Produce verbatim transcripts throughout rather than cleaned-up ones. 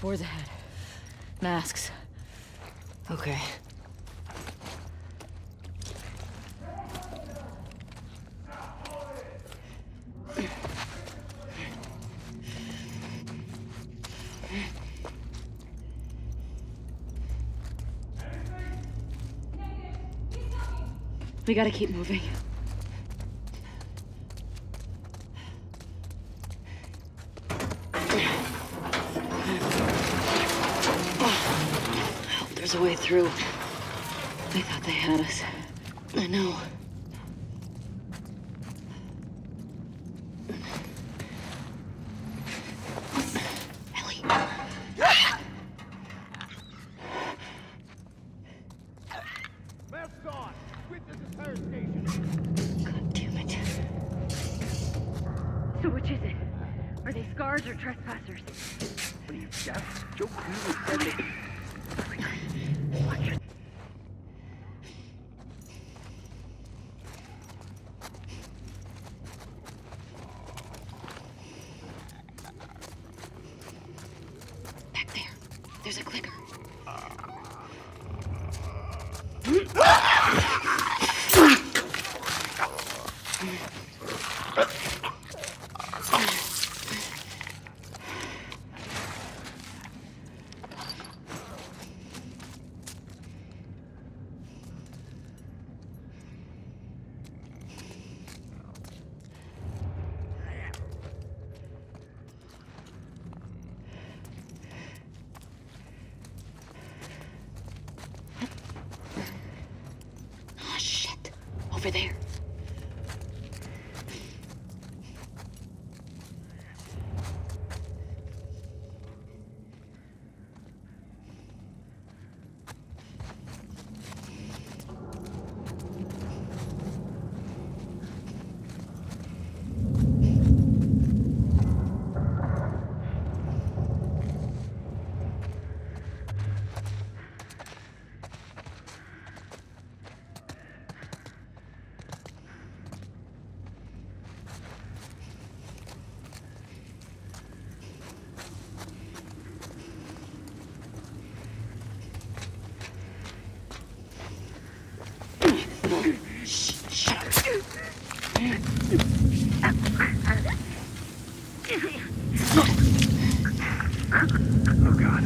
Boards ahead. Masks. Okay. We gotta keep moving. I hope there's a way through. They thought they had us. I know. Ellie. Masks on! Quit this entire station! God damn it. So which is it? Are they scars or trespassers? What are you, deaf? Joe clearly said they... Watch it. Back there. There's a clicker. Oh, shit. Over there. Shh, shut up. Oh, God.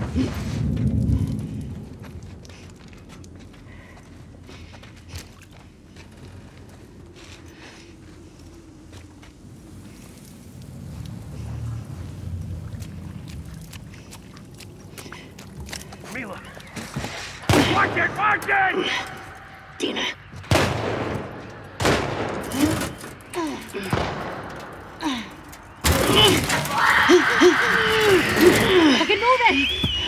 Mila! Watch it! Watch it! Dina. Fucking move it!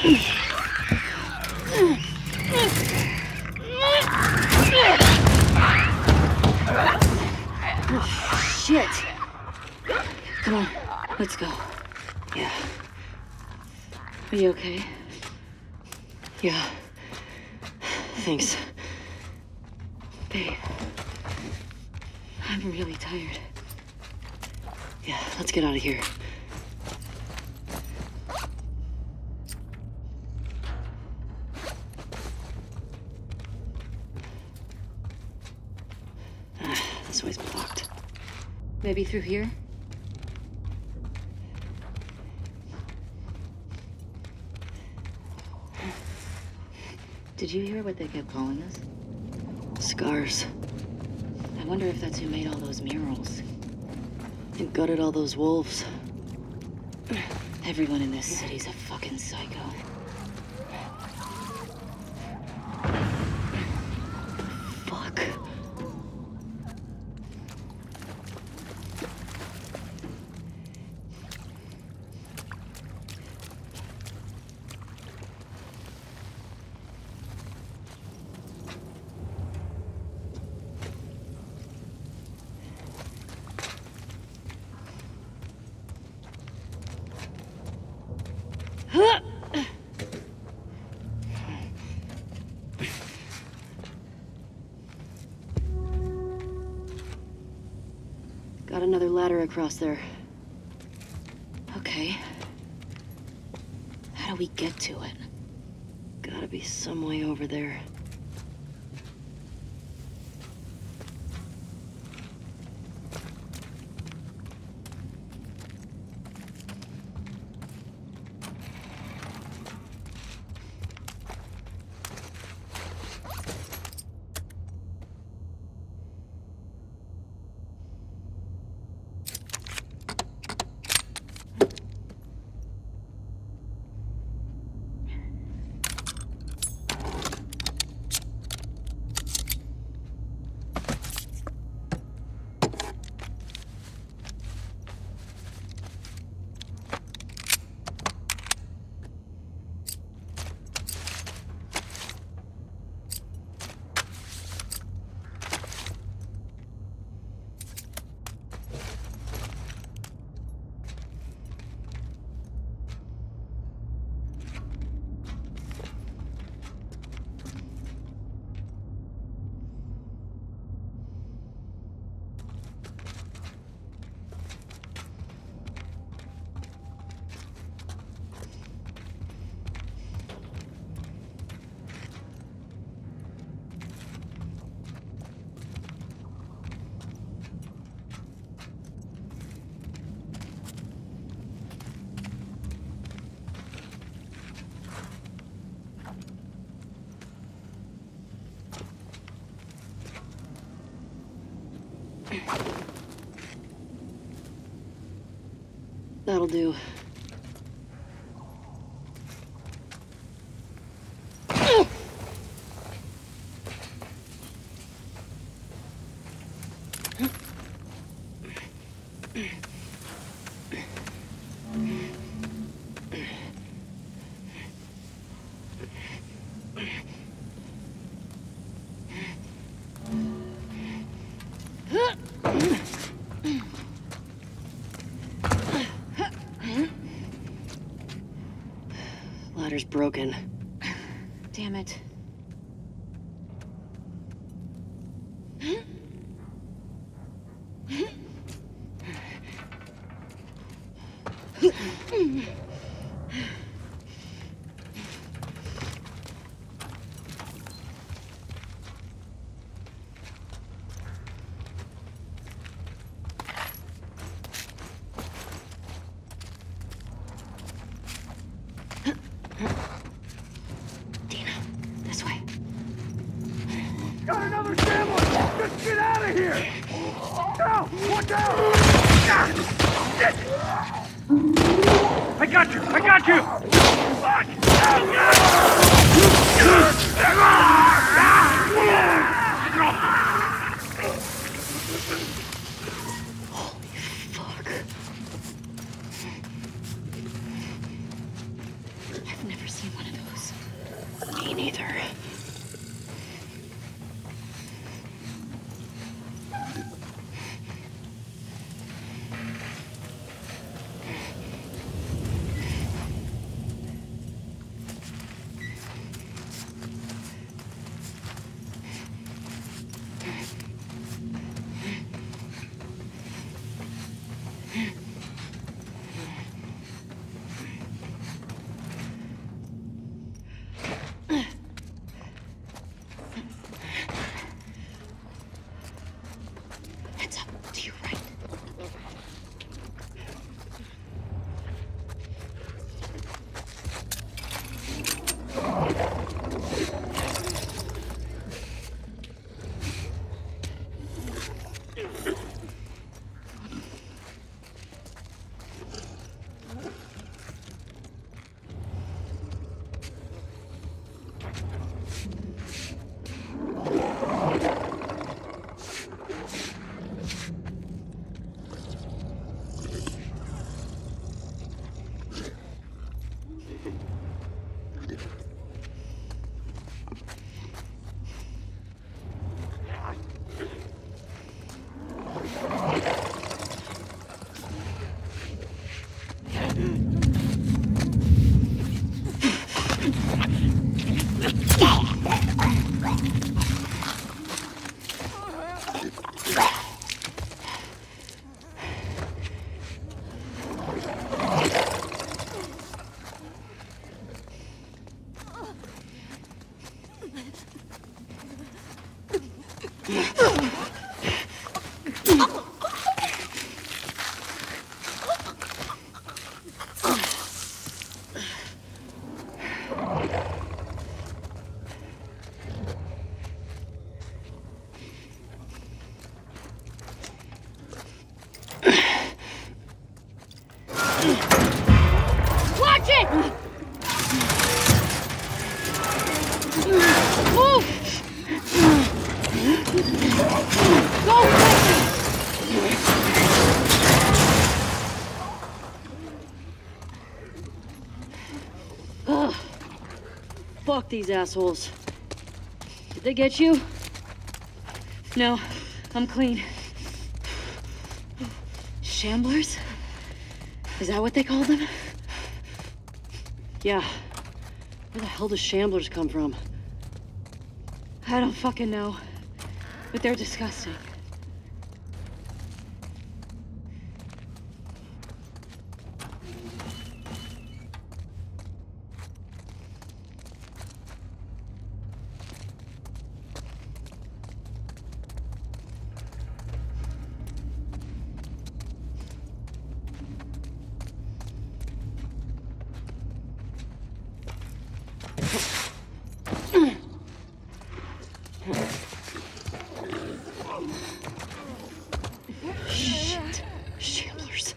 Shit. Come on, let's go. Yeah. Are you okay? Yeah. Thanks. Babe, I'm really tired. Yeah, let's get out of here. Ah, this way's blocked. Maybe through here? Did you hear what they kept calling us? Scars. I wonder if that's who made all those murals. And gutted all those wolves. Everyone in this city's a fucking psycho. Fuck. Got another ladder across there. Okay. how we get to it. Gotta be some way over there. That'll do. Ladder's broken. Damn it. Got another sandwich! Just get out of here! No! Watch out! Ah, shit. I got you! I got you! Fuck! Holy fuck. I've never seen one of those. Me neither. Heads up, to your right. Fuck these assholes. Did they get you? No, I'm clean. Shamblers? Is that what they call them? Yeah. Where the hell do shamblers come from? I don't fucking know. But they're disgusting. Shit. Shamblers.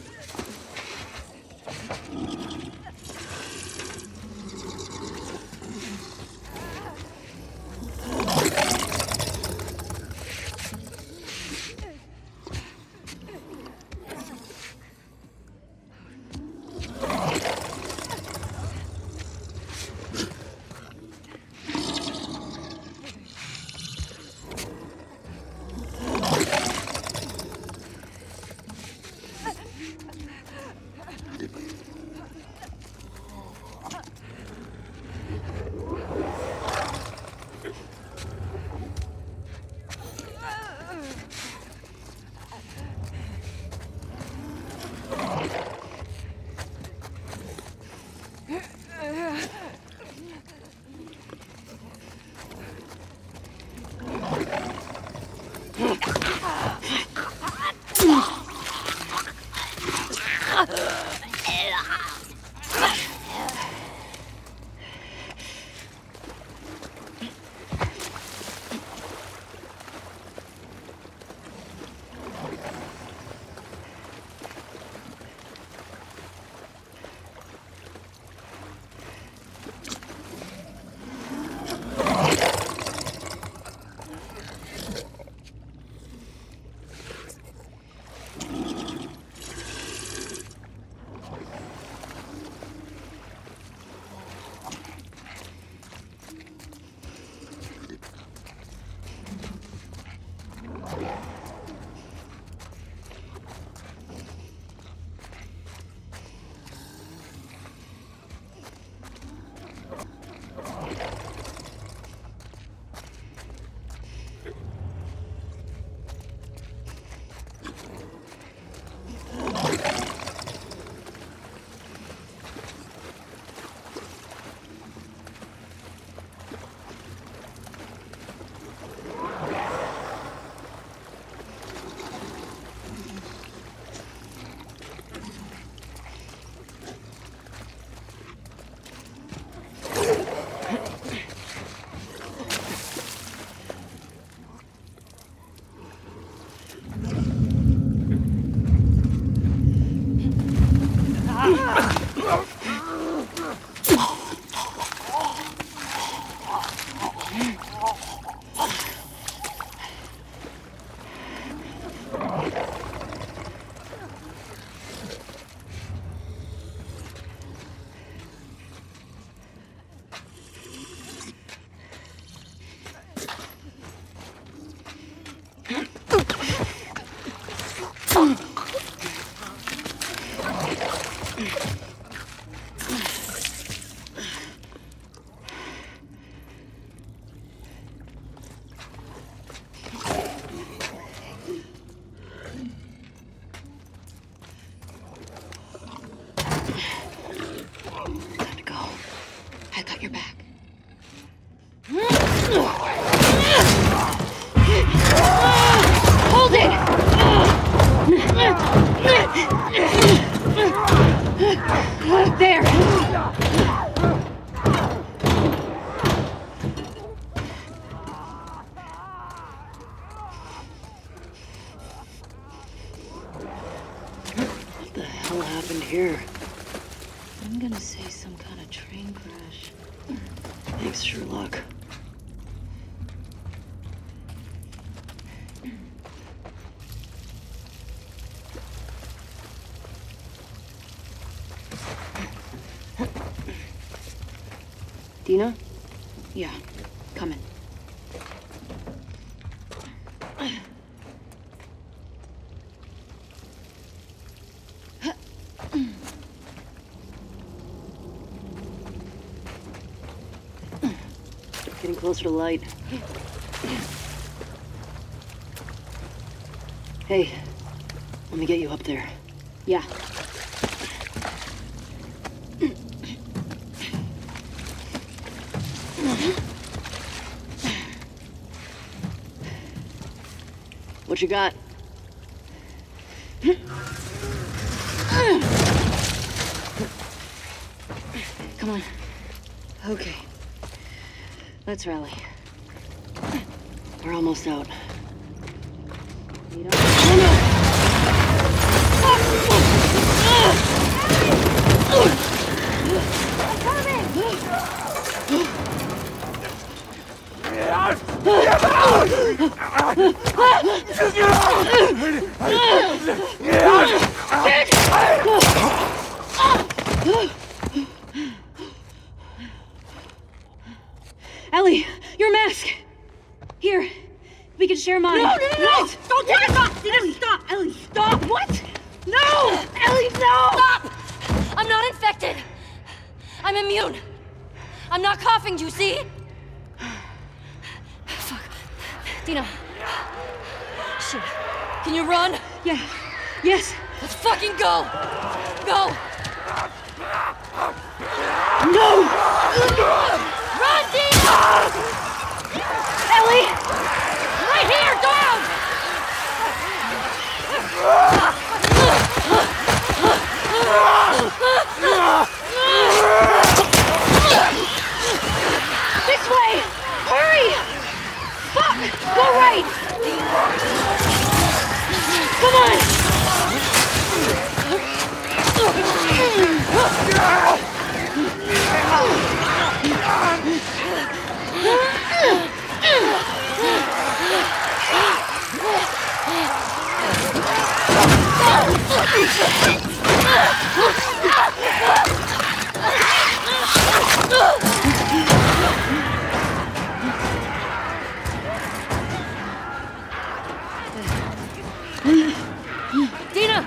Here. I'm gonna say some kind of train crash. Thanks, Sherlock. Dina? Yeah, coming. Getting closer to light. Hey, let me get you up there. Yeah. What you got? Come on. Okay. Let's rally. We're almost out. You don't... Ellie, your mask! Here, we can share mine. No, no, no, no! What? Don't take it! Stop! Ellie, stop! Ellie, stop! What? No! Ellie, no! Stop! I'm not infected. I'm immune. I'm not coughing, do you see? Fuck. Dina. Shit. Can you run? Yeah. Yes. Let's fucking go! Go! No! Run, Dina! Ellie! Right here, down! This way! Hurry! Fuck! Go right! Come on! Dina!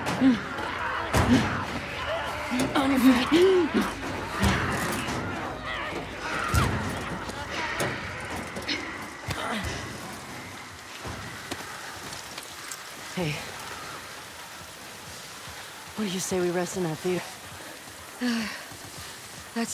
On your feet. Hey. What do you say we rest in that theater?